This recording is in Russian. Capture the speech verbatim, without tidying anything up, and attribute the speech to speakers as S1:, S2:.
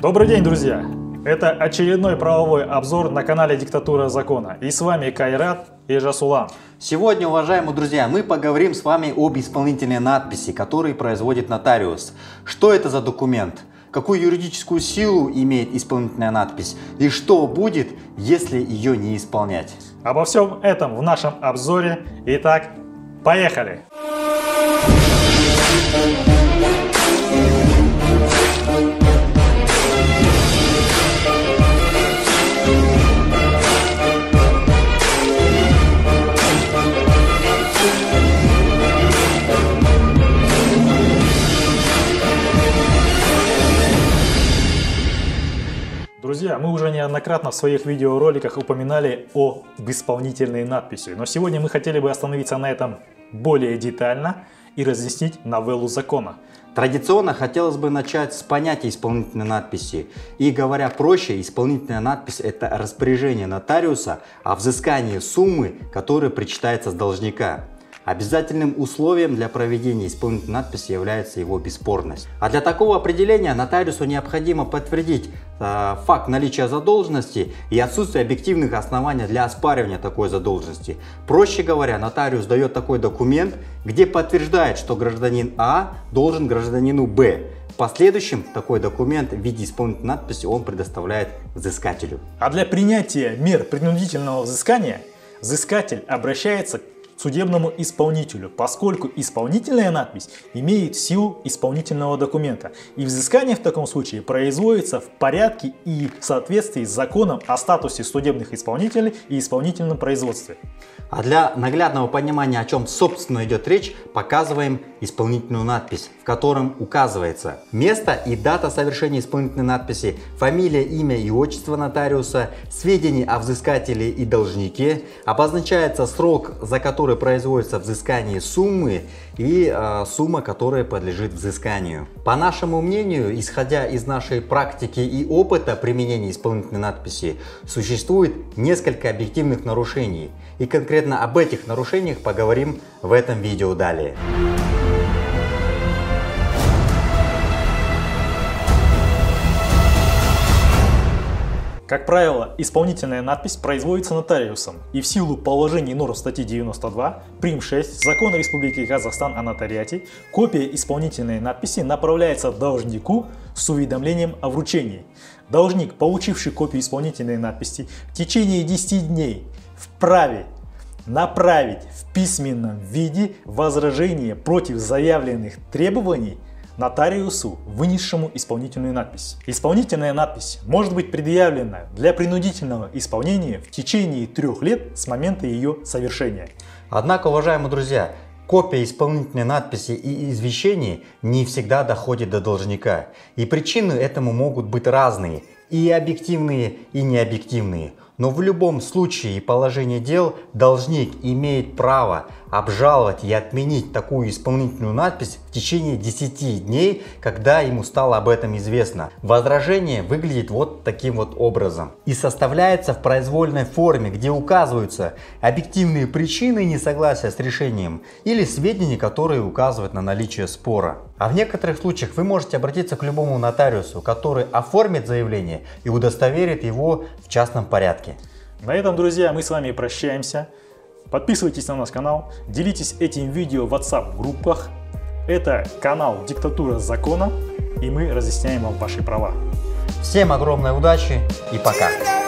S1: Добрый день, друзья! Это очередной правовой обзор на канале Диктатура Закона. И с вами Кайрат и Жасулан.
S2: Сегодня, уважаемые друзья, мы поговорим с вами об исполнительной надписи, которую производит нотариус. Что это за документ? Какую юридическую силу имеет исполнительная надпись? И что будет, если ее не исполнять?
S1: Обо всем этом в нашем обзоре. Итак, поехали! Друзья, мы уже неоднократно в своих видеороликах упоминали об исполнительной надписи, но сегодня мы хотели бы остановиться на этом более детально и разъяснить новеллу закона.
S2: Традиционно хотелось бы начать с понятия исполнительной надписи. И говоря проще, исполнительная надпись – это распоряжение нотариуса о взыскании суммы, которая причитается с должника. Обязательным условием для проведения исполнительной надписи является его бесспорность. А для такого определения нотариусу необходимо подтвердить э, факт наличия задолженности и отсутствие объективных оснований для оспаривания такой задолженности. Проще говоря, нотариус дает такой документ, где подтверждает, что гражданин А должен гражданину Б. В последующем такой документ в виде исполнительной надписи он предоставляет взыскателю.
S1: А для принятия мер принудительного взыскания взыскатель обращается к судебному исполнителю, поскольку исполнительная надпись имеет силу исполнительного документа, и взыскание в таком случае производится в порядке и в соответствии с законом о статусе судебных исполнителей и исполнительном производстве.
S2: А для наглядного понимания, о чем собственно идет речь, показываем исполнительную надпись, в котором указывается место и дата совершения исполнительной надписи, фамилия, имя и отчество нотариуса, сведения о взыскателе и должнике, обозначается срок, за который производится взыскание суммы и э, сумма, которая подлежит взысканию. По нашему мнению, исходя из нашей практики и опыта применения исполнительной надписи, существует несколько объективных нарушений. И конкретно об этих нарушениях поговорим в этом видео далее.
S1: Как правило, исполнительная надпись производится нотариусом, и в силу положений норм статьи девяносто два прим. шесть Закона Республики Казахстан о нотариате копия исполнительной надписи направляется должнику с уведомлением о вручении. Должник, получивший копию исполнительной надписи, в течение десяти дней вправе направить в письменном виде возражение против заявленных требований нотариусу, вынесшему исполнительную надпись. Исполнительная надпись может быть предъявлена для принудительного исполнения в течение трех лет с момента ее совершения.
S2: Однако, уважаемые друзья, копия исполнительной надписи и извещений не всегда доходит до должника. И причины этому могут быть разные, и объективные, и необъективные. Но в любом случае и положении дел должник имеет право обжаловать и отменить такую исполнительную надпись в течение десяти дней, когда ему стало об этом известно. Возражение выглядит вот таким вот образом и составляется в произвольной форме, где указываются объективные причины несогласия с решением или сведения, которые указывают на наличие спора. А в некоторых случаях вы можете обратиться к любому нотариусу, который оформит заявление и удостоверит его в частном порядке.
S1: На этом, друзья, мы с вами прощаемся. Подписывайтесь на наш канал, делитесь этим видео в WhatsApp группах. Это канал Диктатура Закона, и мы разъясняем вам ваши права.
S2: Всем огромной удачи и пока!